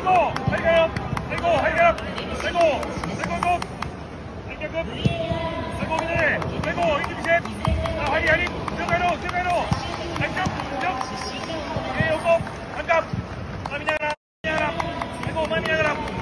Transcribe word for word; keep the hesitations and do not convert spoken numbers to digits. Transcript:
Aiko, halika, Aiko, halika, Aiko, Aiko, Aiko, Aiko, Aiko, gini, Aiko, ini bisa, hari hari, Sugano, Sugano, angkat, jump, eh, Aiko, angkat, mami nyarap, nyarap, Aiko, mami nyarap.